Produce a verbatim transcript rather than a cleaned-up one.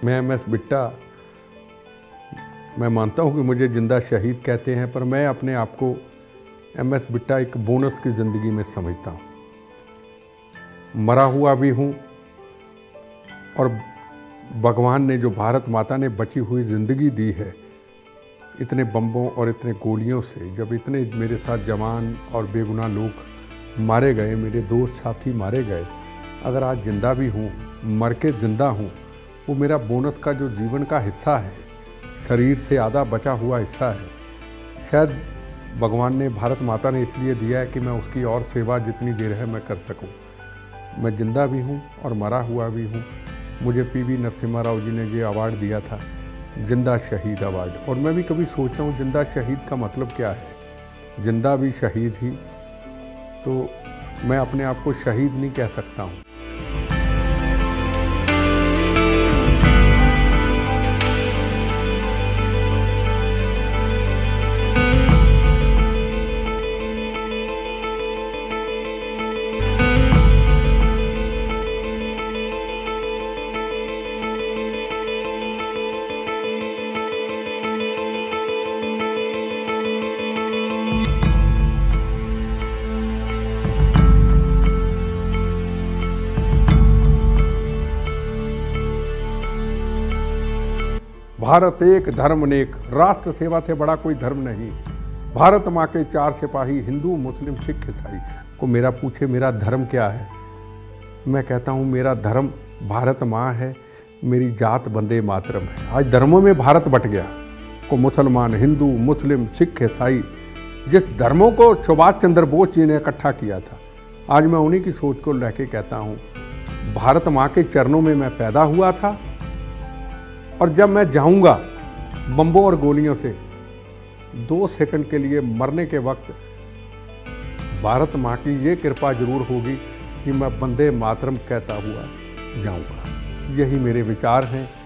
मैं M S Bitta, मैं मानता हूँ कि मुझे जिंदा शहीद कहते हैं, पर मैं अपने आप को एम एस बिट्टा एक बोनस की ज़िंदगी में समझता हूँ। मरा हुआ भी हूँ और भगवान ने जो भारत माता ने बची हुई ज़िंदगी दी है, इतने बम्बों और इतने गोलियों से, जब इतने मेरे साथ जवान और बेगुनाह लोग मारे गए, मेरे दोस्त साथी मारे गए, अगर आज ज़िंदा भी हूँ, मर के ज़िंदा हूँ, वो मेरा बोनस का जो जीवन का हिस्सा है, शरीर से आधा बचा हुआ हिस्सा है। शायद भगवान ने, भारत माता ने इसलिए दिया है कि मैं उसकी और सेवा जितनी देर है मैं कर सकूं। मैं ज़िंदा भी हूं और मरा हुआ भी हूं। मुझे पी वी नरसिम्हा राव जी ने ये अवार्ड दिया था, जिंदा शहीद अवार्ड, और मैं भी कभी सोचता हूं जिंदा शहीद का मतलब क्या है। जिंदा भी शहीद ही, तो मैं अपने आप को शहीद नहीं कह सकता हूं। भारत एक धर्म नेक, राष्ट्र सेवा से बड़ा कोई धर्म नहीं। भारत माँ के चार सिपाही, हिंदू मुस्लिम सिख ईसाई। को मेरा पूछे मेरा धर्म क्या है, मैं कहता हूँ मेरा धर्म भारत माँ है, मेरी जात वंदे मातरम है। आज धर्मों में भारत बट गया, को मुसलमान, हिंदू, मुस्लिम, सिख, ईसाई, जिस धर्मों को सुभाष चंद्र बोस जी ने इकट्ठा किया था, आज मैं उन्हीं की सोच को लेके कहता हूँ भारत माँ के चरणों में मैं पैदा हुआ था, और जब मैं जाऊंगा बम्बों और गोलियों से दो सेकंड के लिए मरने के वक्त, भारत माँ की ये कृपा जरूर होगी कि मैं वंदे मातरम कहता हुआ जाऊंगा। यही मेरे विचार हैं।